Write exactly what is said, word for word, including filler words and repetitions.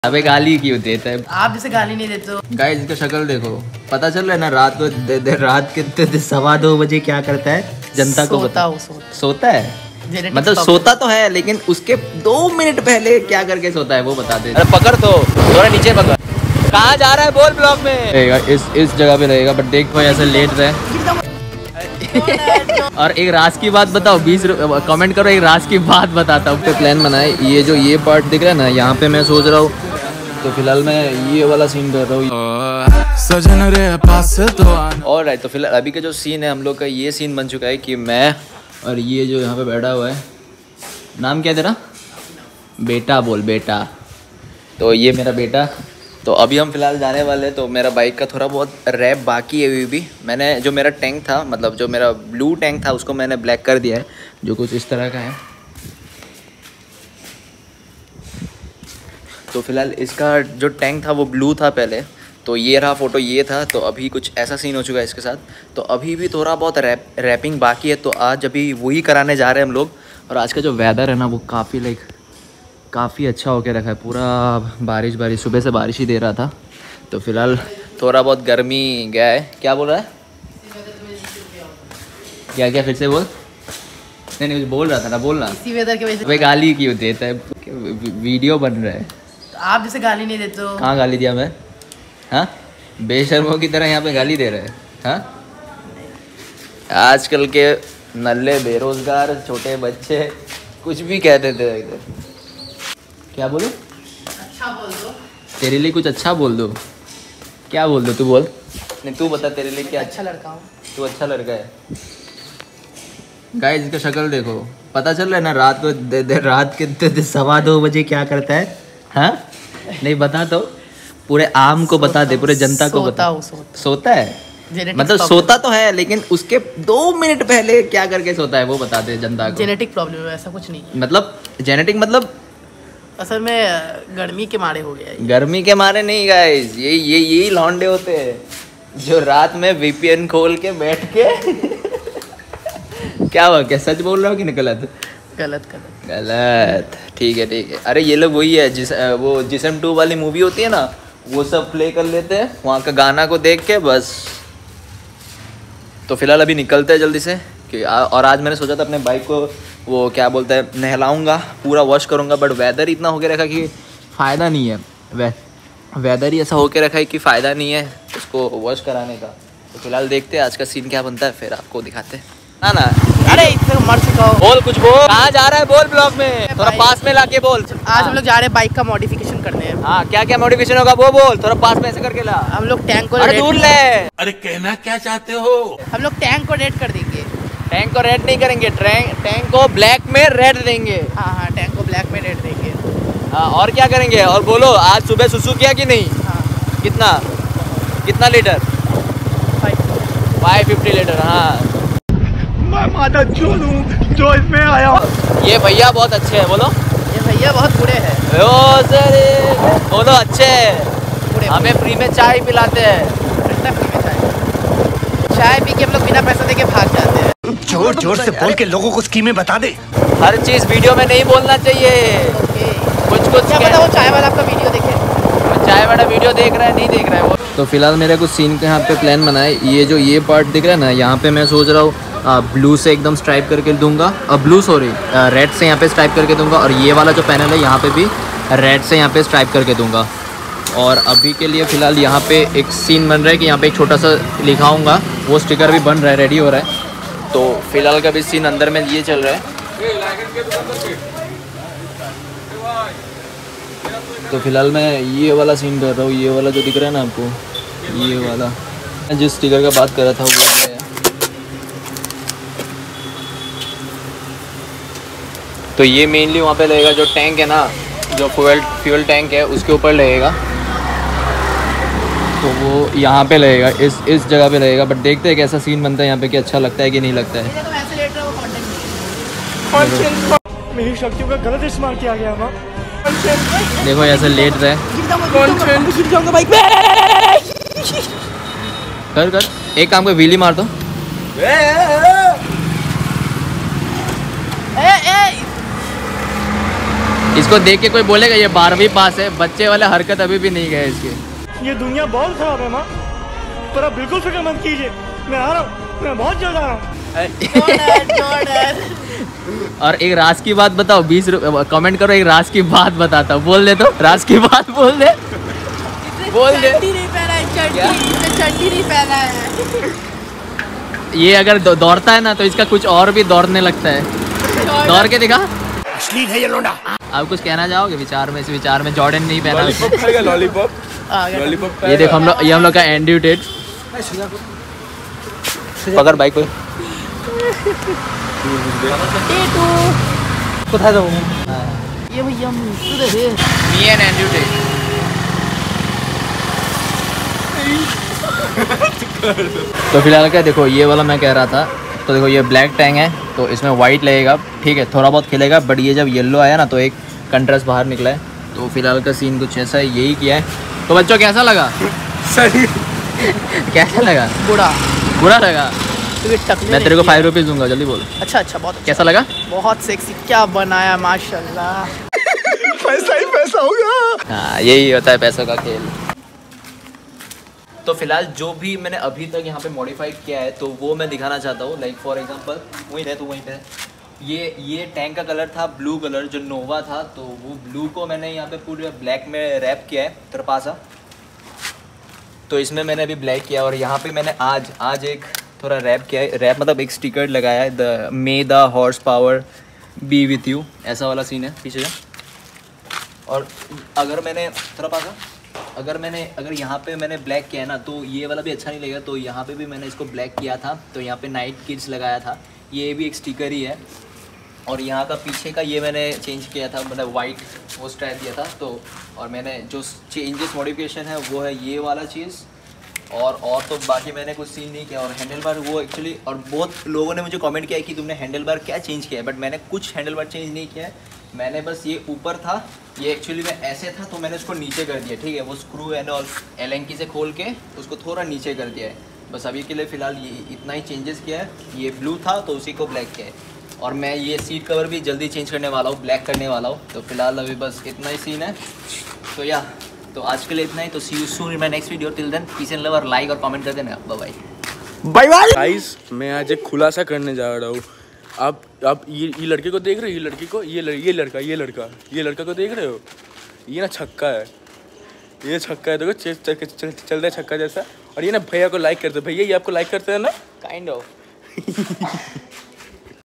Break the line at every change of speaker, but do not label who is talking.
अबे गाली क्यों देता है?
आप जैसे गाली नहीं देते हो।
गाइस इसका शक्ल देखो, पता चल रहा है ना रात को दे, दे, रात के सवा दो बजे क्या करता है जनता को
सोता
बता।
सोता,
सोता है मतलब सोता तो है, लेकिन उसके दो मिनट पहले क्या करके सोता है वो बता दे। अरे पकड़ तो थोड़ा नीचे पकड़। कहाँ जा रहा है बोल ब्लॉक में? इस इस जगह पे रहेगा, बट देख भाई ऐसे लेट रहे। और एक राज की बात बताओ, बीस कमेंट करो, एक राज की बात बताता हूँ। प्लान बनाए, ये जो ये पार्ट दिख रहा है ना, यहाँ पे मैं सोच रहा हूँ, तो फिलहाल मैं ये वाला सीन कर रहा हूँ सजन रे पास तो। और राइट, तो फिलहाल अभी का जो सीन है हम लोग का, ये सीन बन चुका है कि मैं और ये जो यहाँ पे बैठा हुआ है, नाम क्या है तेरा? बेटा बोल बेटा। तो ये मेरा बेटा। तो अभी हम फिलहाल जाने वाले हैं। तो मेरा बाइक का थोड़ा बहुत रैप बाकी है अभी भी। मैंने जो मेरा टैंक था, मतलब जो मेरा ब्लू टैंक था, उसको मैंने ब्लैक कर दिया है, जो कुछ इस तरह का है। तो फिलहाल इसका जो टैंक था वो ब्लू था पहले, तो ये रहा फोटो, ये था। तो अभी कुछ ऐसा सीन हो चुका है इसके साथ। तो अभी भी थोड़ा बहुत रैप रैपिंग बाकी है, तो आज अभी वही कराने जा रहे हैं हम लोग। और आज का जो वेदर है ना, वो काफ़ी लाइक काफ़ी अच्छा होके रखा है, पूरा बारिश बारिश, सुबह से बारिश ही दे रहा था। तो फिलहाल थोड़ा बहुत गर्मी गया है। क्या बोल रहा है? क्या क्या फिर से बोल। नहीं नहीं बोल रहा था ना, बोलना।
इसी वेदर के वजह
से गाली क्यों देता है? वीडियो बन रहा है।
आप जैसे गाली नहीं देते हो।
कहाँ गाली दिया मैं? हाँ, बेशर्मों की तरह यहाँ पे गाली दे रहे हैं। हाँ, आजकल के नल्ले बेरोजगार छोटे बच्चे कुछ भी कह देते हैं। क्या बोलो?
अच्छा बोल दो।
तेरे लिए कुछ अच्छा बोल दो। क्या बोल दो? तू बोल। नहीं तू बता, तेरे लिए क्या?
अच्छा लड़का हूँ।
तू अच्छा लड़का है। गाइस इसका शक्ल देखो, पता चल रहा है ना रात को दे, दे, रात के सवा दो बजे क्या करता है? हाँ नहीं बता तो पूरे आम को बता दे, पूरे जनता को बता।
सोता,
सोता है मतलब सोता तो है, लेकिन उसके दो मिनट पहले क्या करके सोता है वो बता दे जनता को।
जेनेटिक प्रॉब्लम है, ऐसा कुछ नहीं।
मतलब जेनेटिक मतलब
असल में गर्मी के मारे हो गया।
गर्मी के मारे नहीं गाइस, ये ये यही लौंडे होते हैं जो रात में वीपीएन खोल के बैठ के क्या हुआ, क्या सच बोल रहा हूँ कि नहीं? गलत
गलत गलत
गलत ठीक है ठीक है। अरे ये लोग वही है जिस वो जिस्म टू वाली मूवी होती है ना, वो सब प्ले कर लेते हैं वहाँ का गाना को देख के बस। तो फिलहाल अभी निकलते हैं जल्दी से कि आ, और आज मैंने सोचा था अपने बाइक को वो क्या बोलता है नहलाऊंगा, पूरा वॉश करूंगा, बट वेदर इतना होके रखा कि फ़ायदा नहीं है। वे वेदर ही ऐसा होके रखा है कि फ़ायदा नहीं है उसको वॉश कराने का। तो फिलहाल देखते हैं आज का सीन क्या बनता है, फिर आपको दिखाते हैं ना ना।
अरे इतना मर चुका हो।
बोल कुछ बोल। कहाँ जा रहा है बोल ब्लॉग में, थोड़ा पास में लाके बोल।
आज हम लोग जा रहे हैं बाइक का मॉडिफिकेशन करने हैं।
हाँ क्या क्या मॉडिफिकेशन होगा वो बोल, थोड़ा पास में ऐसे करके ला।
हम लोग टैंक को
अरे दूर ले।
अरे कहना क्या चाहते हो?
हम लोग टैंक को रेड कर देंगे।
टैंक को रेड नहीं करेंगे, टैंक टैंक को ब्लैक में रेड देंगे।
हाँ हाँ टैंक को ब्लैक में रेड देंगे।
हाँ और क्या करेंगे? और बोलो आज सुबह सुसु किया कि नहीं?
हाँ।
कितना कितना लीटर? Five fifty litre. हाँ
मैं माता चोर हूँ जो इसमें आया।
ये भैया बहुत अच्छे हैं। बोलो
ये भैया बहुत बुरे हैं।
ओ सर बोलो अच्छे हैं, हमें फ्री में चाय पिलाते हैं।
ठंडा फ्री में चाय चाय पी के हम लोग बिना पैसा देके भाग जाते हैं।
जोर जोर से बोल के लोगों को स्कीमें बता दे।
हर चीज़ वीडियो में नहीं बोलना चाहिए। कुछ कुछ
क्या पता वो चाय वाला आपका वीडियो देखे।
चाय वाला वीडियो देख रहा है नहीं देख रहा है वो। तो फिलहाल मेरे कुछ सीन के यहाँ पे प्लान बनाए। ये जो ये पार्ट दिख रहा है ना, यहाँ पे मैं सोच रहा हूँ ब्लू से एकदम स्ट्राइप करके दूंगा, और ब्लू सॉरी रेड से यहाँ पे स्ट्राइप करके दूंगा, और ये वाला जो पैनल है यहाँ पे भी रेड से यहाँ पे स्ट्राइप करके दूंगा। और अभी के लिए फ़िलहाल यहाँ पे एक सीन बन रहा है कि यहाँ पे एक छोटा सा लिखाऊंगा, वो स्टिकर भी बन रहा है, रेडी हो रहा है। तो फिलहाल का भी सीन अंदर में ये चल रहा है। तो फिलहाल मैं ये वाला सीन कर रहा हूँ, ये वाला जो दिख रहा है ना आपको, ये वाला जिस स्टिकर का बात कर रहा था वो है। तो ये मेनली वहाँ पे लगेगा, जो टैंक है ना, जो फ्यूल फ्यूल टैंक है उसके ऊपर लगेगा। तो वो यहाँ पे लगेगा, इस इस जगह पे लगेगा। बट देखते हैं कैसा सीन बनता है यहाँ पे, कि अच्छा लगता है कि नहीं लगता है।
मेरी शक्तियों का गलत इस्तेमाल किया गया ना।
देखो ऐसे लेट रहे। कर कर एक काम कर, व्हीली मार दो। इसको देख के कोई बोलेगा ये बारहवीं पास है, बच्चे वाले हरकत अभी भी नहीं गए इसके।
ये दुनिया बहुत खराब है माँ, पर आप बिल्कुल फिक्र मत कीजिए, मैं आ रहा हूँ, मैं बहुत जल्द आ रहा हूँ।
और एक राज की बात बताओ, बीस रुपए कमेंट करो, एक राज की बात बताता हूँ, बोल दे तो राज की बात बोल दे बोल दे।
चड्डी नहीं पहना है, चड्डी चड्डी नहीं पहना है।
ये अगर दौड़ता है ना तो इसका कुछ और भी दौड़ने लगता है। दौड़ के दिखा,
अश्लील है ये लोंडा।
आप कुछ कहना चाहोगे विचार में? इस विचार में जॉर्डन नहीं पहना।
लॉलीपॉप खाएगा, लॉलीपॉप लॉलीपॉप।
ये देखो हम लोग, ये हम लोग का एंड्रयू टेट। पकड़ बाइक को।
कोথায় যাবো? ये भैया सुधे रे।
Me and Andrew Tate. तो फिलहाल क्या देखो, ये वाला मैं कह रहा था, तो देखो ये ब्लैक टैंक है तो इसमें वाइट लगेगा, ठीक है, थोड़ा बहुत खिलेगा, बट ये जब येलो आया ना तो एक कंट्रास्ट बाहर निकला है। तो फिलहाल का सीन कुछ ऐसा है, यही किया है। तो बच्चों कैसा लगा?
सही।
कैसा लगा? बुरा
बुरा लगा। मैं तेरे को फाइव रुपीज़ दूंगा, जल्दी बोल।
अच्छा अच्छा, बहुत अच्छा।
कैसा लगा?
बहुत सेक्सी, क्या बनाया माशाल्लाह।
पैसा ही पैसा होगा।
हाँ, यही होता है पैसों का खेल। तो फिलहाल जो भी मैंने अभी तक यहाँ पे मॉडिफाई किया है तो वो मैं दिखाना चाहता हूँ। लाइक फॉर एग्जांपल, वहीं है तो वहीं पे ये ये टैंक का कलर था ब्लू कलर, जो नोवा था, तो वो ब्लू को मैंने यहाँ पे पूरे ब्लैक में रैप किया है तरपासा। तो इसमें मैंने अभी ब्लैक किया और यहाँ पे मैंने आज आज एक थोड़ा रैप किया है। रैप मतलब एक स्टिकर लगाया है, the may the horsepower be with you, ऐसा वाला सीन है पीछे का। और अगर मैंने थोड़ा पासा अगर मैंने अगर यहाँ पे मैंने ब्लैक किया है ना तो ये वाला भी अच्छा नहीं लगेगा, तो यहाँ पे भी मैंने इसको ब्लैक किया था। तो यहाँ पे नाइट किड्स लगाया था, ये भी एक स्टिकर ही है। और यहाँ का पीछे का ये मैंने चेंज किया था, मतलब वाइट वो स्ट्राइप दिया था। तो और मैंने जो चेंजेस मॉडिफिकेशन है वो है ये वाला चीज़। और और तो बाकी मैंने कुछ सीन नहीं किया। और हैंडल बार वो एक्चुअली, और बहुत लोगों ने मुझे कमेंट किया है कि तुमने हैंडल बार क्या चेंज किया है, बट मैंने कुछ हैंडल बार चेंज नहीं किया है। मैंने बस ये ऊपर था, ये एक्चुअली में ऐसे था तो मैंने उसको नीचे कर दिया, ठीक है, वो स्क्रू एंड और एलेंकी से खोल के उसको थोड़ा नीचे कर दिया है। बस अभी के लिए फ़िलहाल ये इतना ही चेंजेस किया है। ये ब्लू था तो उसी को ब्लैक किया है। और मैं ये सीट कवर भी जल्दी चेंज करने वाला हूँ, ब्लैक करने वाला हूँ। तो फिलहाल अभी बस इतना ही सीन है। तो या तो आज के लिए इतना ही। तो see you soon in my next video. Till then peace and love, और लाइक और कमेंट कर देना। Bye bye
bye bye guys, मैं आज एक खुलासा करने जा रहा हूँ। आप आप ये ये लड़के को देख रहे हो, ये लड़की को, ये लड़, ये लड़का ये लड़का ये लड़का को देख रहे हो, ये ना छक्का है, ये छक्का है, देखो चल, चल, चल, चल रहा है छक्का जैसा। और ये ना भैया को लाइक करते, भैया ये आपको लाइक करते हैं ना,
काइंड ऑफ।